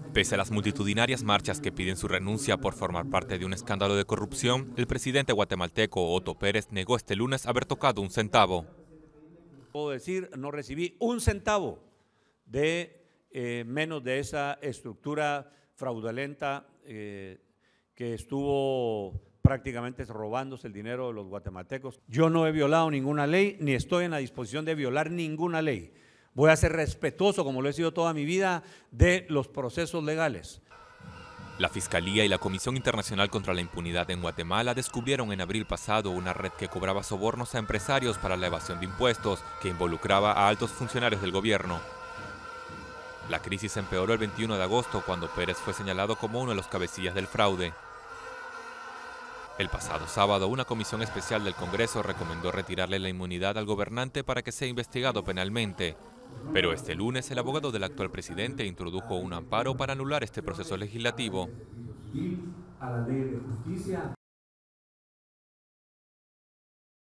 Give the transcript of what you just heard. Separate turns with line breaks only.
Pese a las multitudinarias marchas que piden su renuncia por formar parte de un escándalo de corrupción, el presidente guatemalteco Otto Pérez negó este lunes haber tocado un centavo.
Puedo decir, no recibí un centavo de menos de esa estructura fraudulenta que estuvo prácticamente robándose el dinero de los guatemaltecos. Yo no he violado ninguna ley, ni estoy en la disposición de violar ninguna ley. Voy a ser respetuoso, como lo he sido toda mi vida, de los procesos legales.
La Fiscalía y la Comisión Internacional contra la Impunidad en Guatemala descubrieron en abril pasado una red que cobraba sobornos a empresarios para la evasión de impuestos, que involucraba a altos funcionarios del gobierno. La crisis empeoró el 21 de agosto cuando Pérez fue señalado como uno de los cabecillas del fraude. El pasado sábado, una comisión especial del Congreso recomendó retirarle la inmunidad al gobernante para que sea investigado penalmente. Pero este lunes, el abogado del actual presidente introdujo un amparo para anular este proceso legislativo.